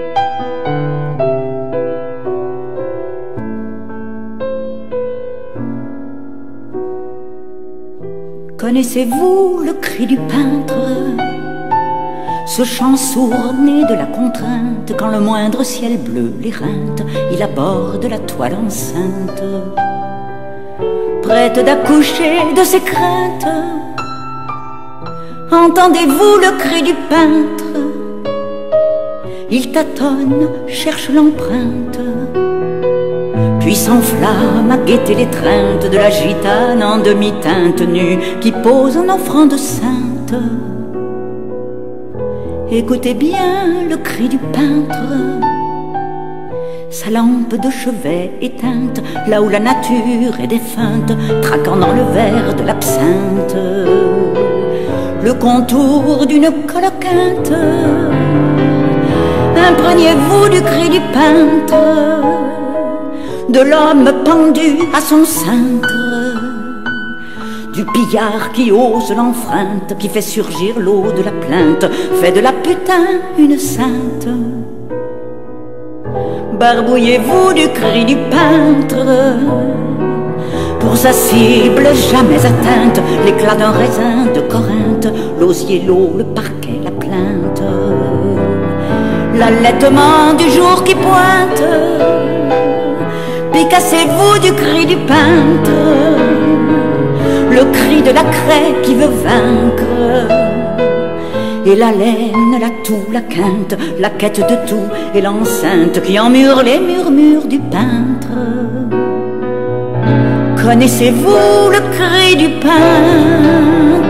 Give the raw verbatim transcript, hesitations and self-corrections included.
Connaissez-vous le cri du peintre, ce chant sourd né de la contrainte, quand le moindre ciel bleu l'éreinte, il aborde la toile enceinte, prête d'accoucher de ses craintes. Entendez-vous le cri du peintre? Il tâtonne, cherche l'empreinte, puis s'enflamme à guetter l'étreinte de la gitane en demi-teinte nue qui pose en offrande sainte. Écoutez bien le cri du peintre, sa lampe de chevet éteinte, là où la nature est défunte, traquant dans le verre de l'absinthe le contour d'une coloquinte. Imprégnez-vous du cri du peintre, de l'homme pendu à son cintre, du pillard qui ose l'empreinte, qui fait surgir l'eau de la plainte, fait de la putain une sainte. Barbouillez-vous du cri du peintre, pour sa cible jamais atteinte, l'éclat d'un raisin de Corinthe, l'osier, l'eau, le parquet, la plainte, l'allaitement du jour qui pointe. Picassez-vous du cri du peintre, le cri de la craie qui veut vaincre, et la laine, la toux, la quinte, la quête de tout, et l'enceinte qui emmure les murmures du peintre. Connaissez-vous le cri du peintre?